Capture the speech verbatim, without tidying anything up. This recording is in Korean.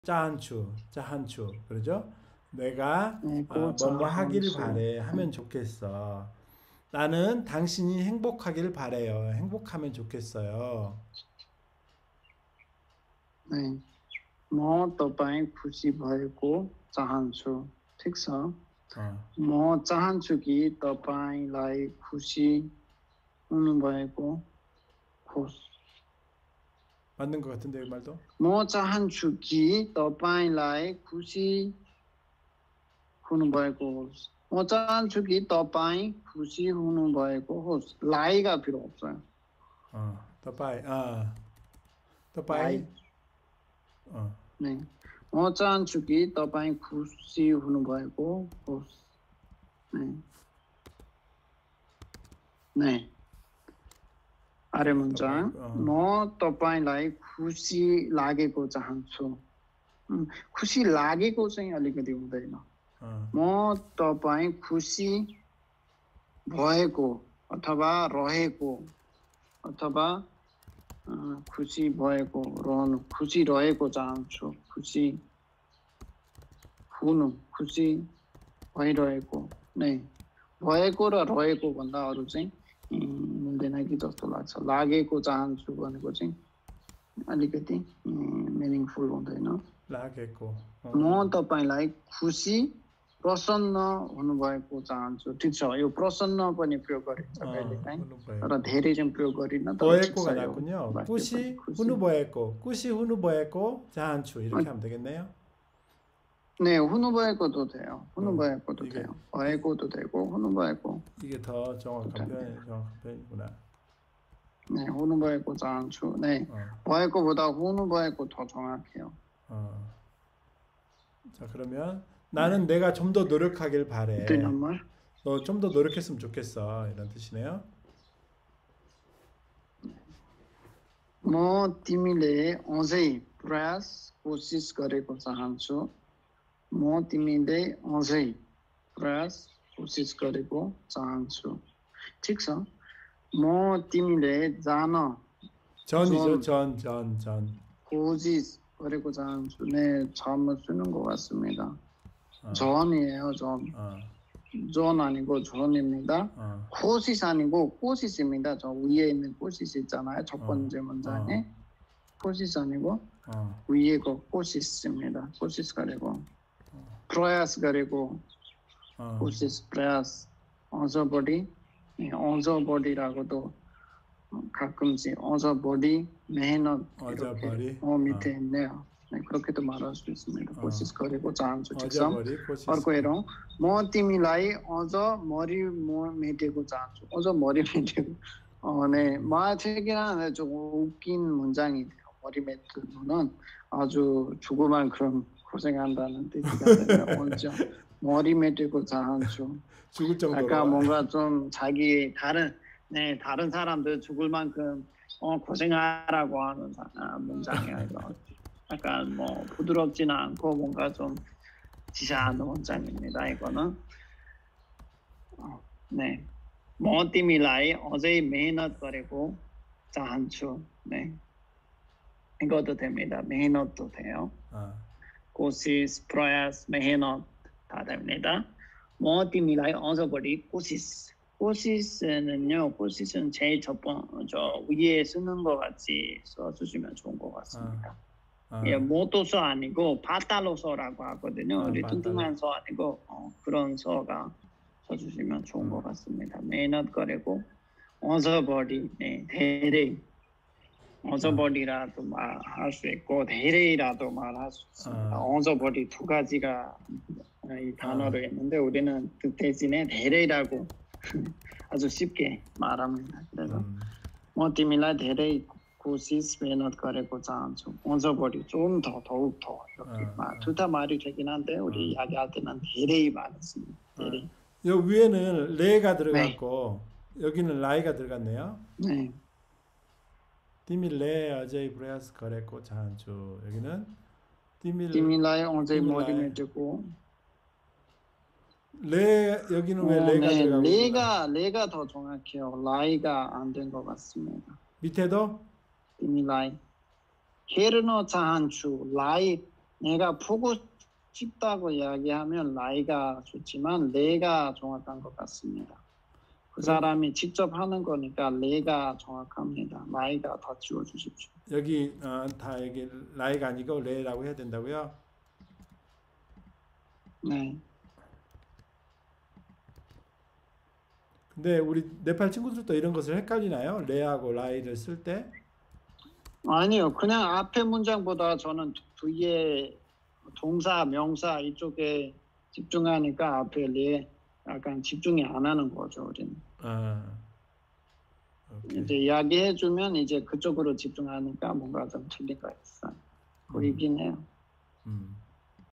짜한추, 짜한추, 그러죠? 내가 네, 아, 고 뭐뭐 하기를 자한추. 바래 하면 좋겠어. 나는 당신이 행복하기를 바래요. 행복하면 좋겠어요. 네, म तपाईँ खुसी भएको चाहन्छु. ठिक छ। 어, म चाहन्छु कि तपाईँलाई खुसी हुनुभएको होस्. 맞는 것 같은데 이 말도? म चाहन्छु कि तपाईँलाई खुसी हुनुभएको होस्. म चाहन्छु कि तपाईँ खुसी हुनुभएको होस्. लाइ가 필요 없어요. 어, 더빠이, 아, 라이. 더빠이, 어, 네. म चाहन्छु कि तपाईँ खुसी हुनुभएको होस्. 네. 네. आर्य 더빠이, 문장. 어, म तपाईँलाई खुसी लागेको चाहन्छु. उम्, खुसी लागेको चाहिँ अलिकति हुँदैन. 어, म तपाईँ खुसी भएको अथवा रहेको अथवा अ, खुसी भएको रहनु खुसी रहेको चाहन्छु. खुसी हुनु खुसी भइरहेको नै भएको र रहेको भन्दा अरू चाहिँ मिल्दैन कि जस्तो लाग्छ. लागेको चाहन्छु भनेको चाहिँ अलिकति मिनिङफुल हुँदैन. 라겠고, म 어, तपाईँलाई खुसी प्रसन्न हुनुभएको चाहन्छु. ठिक छ, यो प्रसन्न पनि प्रयोग गरिन्छ 어, कहिलेकाहीँ, 후누 तर 보였고, धेरै चाहिँ प्रयोग गरिन्न. तर ठिक 보였고가 छ यो 낫군요. वाक्य पनि. 꾸시 खुसी 후누 보였고, 꾸시 후누 보였고, 자한추 अ, 이렇게 하면 되겠네요. 네, हुनुभएको도 돼요. 어, हुनुभएको도 이게 돼요. 이, भएको,도 되고 हुनुभएको 이게 더 도 정확한 됩니다. 표현, 정확한 표현이구나. 네, हुनुभएको चाहन्छु. 네, 어, भएको보다 हुनुभएको 더 정확해요. 어. 자, 그러면 네, 나는 내가 좀 더 노력하길 दुई 바래. नम्बर. 너 좀 더 노력했으면 좋겠어. 이런 뜻이네요. म तिमीले अझै प्रयास कोसिस गरेको चाहन्छु. म तिमीले अझै प्रयास कोसिस गरेको चाहन्छु. ठिक छ. म तिमीले जान 전이죠. जोन 전, 전, 전. कोसिस गरेको चाहन्छु. 네, 잘못 쓰는 것 같습니다. 어, 전이에요, 전. 어, 존 아니고 존입니다. 어, 코시스 아니고 꼬시스입니다. 저 위에 있는 꼬시스 있잖아요. 첫 어, 번째 어, 문장에. 코시스 아니고 어, 위에 거 꼬시스입니다. 꼬시스 가리고 프로야스 가리고 어. 코시스 프로야스 어저버디 어저버디라고도 가끔씩 어저버디 메हनत 이렇게 어저버리, 어 어, 밑에 있네요. 네, 그렇게도 말할 수 있습니다. 어, कोसिस गरेको चाहन्छु. ठिक छ. 어저버리, 코시스. अर्को हेरौँ. म तिमीलाई अझ मरि मेटेको चाहन्छु. अझ मरि मेटेको 네, 마책이라는 좀 웃긴 문장이네요. 머리 메트는 아주 죽을 만큼 고생한다는 뜻이가 되네요. 어쩌 머리 메트고 자한추. 죽을 아까 정도로. 뭔가 좀 자기 다른 네 다른 사람들 죽을 만큼 어, 고생하라고 하는 아, 문장이야 이거. 약간 뭐 부드럽지는 않고 뭔가 좀 지시하는 문장입니다. 이거는 어, 네. म तिमीलाई अझै मेहनत गरेको चाहन्छु. 네. 이것도 됩니다. मेहनत도 돼요. 어, कोसिस, प्रयास, मेहनत 다 됩니다. म तिमीलाई अझ बढी कोसिस. को시스는요. को시스는 제일 첫 번, 저 위에 쓰는 것 같이 써주시면 좋은 것 같습니다. 어, 예, 모토서 아니고 바탈로서라고 하거든요. 어, 우리 바탈로. 뚱뚱한 서 아니고 어, 그런 서가 써주시면 좋은 것 같습니다. मेहनत गरेको अझ बढी 네, धेरै अझ 어, बढी라도 말할 수 있고 धेरै라도 말할 수 있습니다. 어, 어झ 버디 두 가지가 이 어, 단어로 했는데 우리는 그 대신에 धेरै라고 아주 쉽게 말합니다. 그래서 음, म तिमीलाई धेरै कोसिस मेहनत गरेको चाहन्छु. अझ बढी 좀 더, 더욱 더 이렇게 어, 말, 둘 다 말이 되긴 한데 우리 어, 이야기할 때는 धेरै 많이 씁니다. 어. धेरै. 요 위에는 레가 네, 들어갔고 여기는 라이가 들어갔네요. 네. 디밀레 어제이 브레아스 거랬고 자한주 여기는 디밀 तिमीलाई अझै मरि 디밀라이 मेटेको 레 여기는 왜 어, 레가 네, 들어가고 여기는 레가 레가 더 정확해요. 라이가 안 된 것 같습니다. 밑에도 तिमीलाई हेर्न चाहन्छु. लाई 내가 보고 싶다고 이야기하면 라이가 좋지만 레가 정확한 것 같습니다. 그 사람이 직접 하는 거니까 레가 정확합니다. 라이가 더 지워주십시오. 여기 어, 다 여기 라이가 아니고 레라고 해야 된다고요? 네. 근데 우리 네팔 친구들도 이런 것을 헷갈리나요? 레하고 라이를 쓸 때? 아니요. 그냥 앞에 문장보다 저는 뒤에 동사, 명사 이쪽에 집중하니까 앞에 레 약간 집중이 안 하는 거죠. 우리는. 아, 오케이. 이제 이야기해주면 이제 그쪽으로 집중하니까 뭔가 좀 틀린 거 있어요. 보이긴 해요. 음.